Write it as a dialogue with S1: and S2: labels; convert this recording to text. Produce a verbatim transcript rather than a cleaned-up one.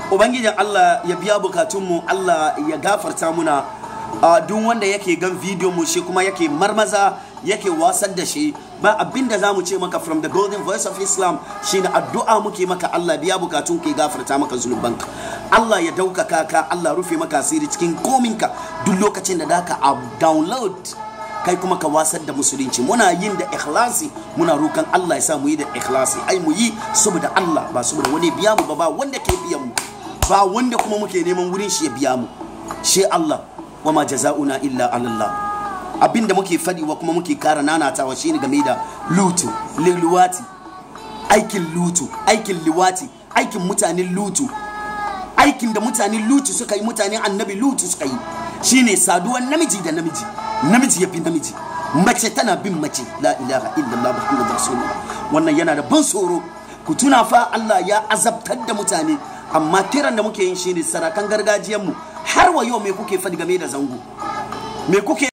S1: ubangijin Allah ya biya bukatunmu, Allah ya gafarta muna. Uh, duk wanda yake gan video mu shi kuma yake marmaza yake wasar da shi, ba abinda za mu ce maka from the golden voice of Islam shine addu'a muke maka, Allah biya bukatun ke gafarta maka zunubanka, Allah ya daukaka ka, Allah rufe maka asiri cikin kominka. Duk lokacin da daka a download kai kuma ka wasar da musulunci, muna yin da ikhlasi, muna rokan Allah ya sa mu yi da ikhlasi, ai mu yi saboda Allah ba saboda wani biya mu ba, ba wanda ke biyan mu, ba wanda kuma muke neman wurin shi ya biya mu, shi Allah. Wama jaza'una illa Allah. Abinda muke fadi wa kuma muke kara nanatawa shine game da lutu, liluwati, aikin lutu, aikin liwati, aikin mutanen lutu, aikin da mutanen lutu suka yi, mutanen annabi lutu suka yi, shine saduwan namiji da namiji, namiji yafi namiji, mace tana bin mace. La ilaha illallah muhammadur rasulullah. Wannan yana da ban tsoro. Ku tuna fa Allah ya azabtar da mutane, amma kiran da muke yin shine sarakan gargajiyan mu har wa yau me kuke fadi game da zango, me kuke